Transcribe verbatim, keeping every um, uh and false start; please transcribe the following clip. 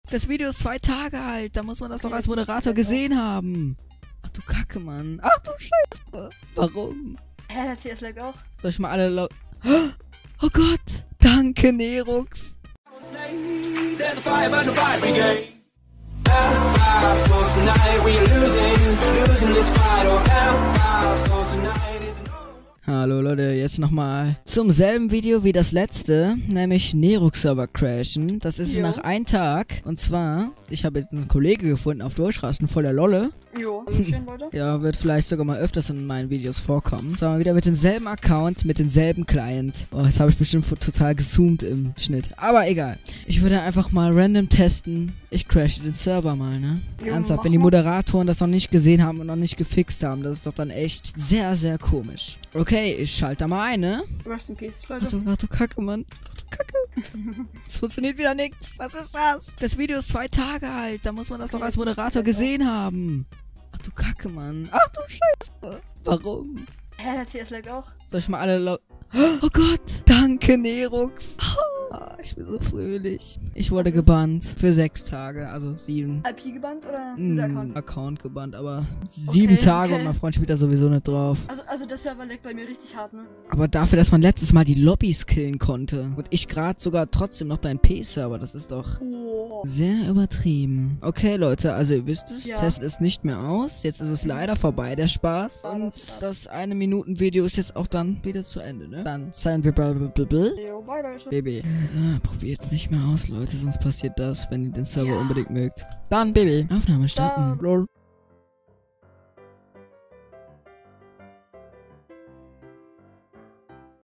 Das Video ist zwei Tage alt. Da muss man das doch als Moderator gesehen haben. Ach du Kacke, Mann. Ach du Scheiße. Warum? Hä, der T S lag auch. Soll ich mal alle lau... Oh Gott. Danke, Nerux. There's a fire burning fire brigade. Empire, so tonight we are losing, losing this fight. Oh, Empire, so tonight is an Hallo Leute, jetzt nochmal zum selben Video wie das letzte, nämlich Nerux-Server crashen. Das ist Jo. nach einem Tag. Und zwar, ich habe jetzt einen Kollege gefunden auf Durchrasten voller Lolle. Jo, also schön, Leute. Ja, wird vielleicht sogar mal öfters in meinen Videos vorkommen. Sagen wir wieder mit demselben Account, mit demselben Client. Oh, jetzt habe ich bestimmt total gezoomt im Schnitt. Aber egal. Ich würde einfach mal random testen. Ich crashe den Server mal, ne? Jo, Ernsthaft, mach wenn die mal. Moderatoren das noch nicht gesehen haben und noch nicht gefixt haben, das ist doch dann echt sehr, sehr komisch. Okay, ich schalte da mal ein, ne? Rest in Peace, Ach Leute. du, ach du Kacke, Mann. Ach du Kacke. Es funktioniert wieder nichts. Was ist das? Das Video ist zwei Tage alt. Da muss man das doch als Moderator gesehen haben. Ach du Kacke, Mann. Ach du Scheiße. Warum? Hä, der T S lag auch. Soll ich mal alle lau... Oh Gott. Danke, Nerux. Ah, ich bin so fröhlich. Ich wurde gebannt. Für sechs Tage. Also sieben. I P gebannt oder Mm, der Account? Account gebannt, aber sieben Okay, Tage okay. und mein Freund spielt da sowieso nicht drauf. Also, also der Server leckt bei mir richtig hart, ne? Aber dafür, dass man letztes Mal die Lobbys killen konnte und ich gerade sogar trotzdem noch deinen P-Server, das ist doch Oh. sehr übertrieben. Okay, Leute, also ihr wisst es, Ja. Test ist nicht mehr aus. Jetzt ist es leider vorbei, der Spaß. Und das eine Minuten Video ist jetzt auch dann wieder zu Ende, ne? Dann seien wir blablabla. Jo, bye, Leute. Baby. Äh, probiert's nicht mehr aus, Leute, sonst passiert das, wenn ihr den Server Ja. unbedingt mögt. Dann, Baby. Aufnahme starten. Ciao. Lol.